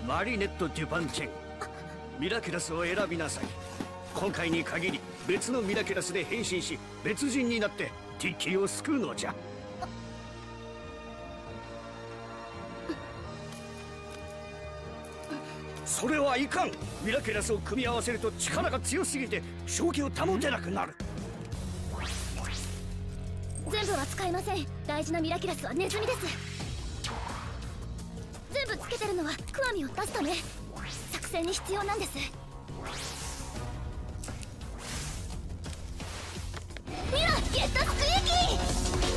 マリネット・デュパンチェン、ミラキュラスを選びなさい。今回に限り別のミラキュラスで変身し別人になってティッキーを救うのじゃ。それはいかん。ミラキュラスを組み合わせると力が強すぎて正気を保てなくなる。 全部は使えません。大事なミラキュラスはネズミです。全部つけてるのはクワミを出すため。作戦に必要なんです。ミラゲットスクイーキー。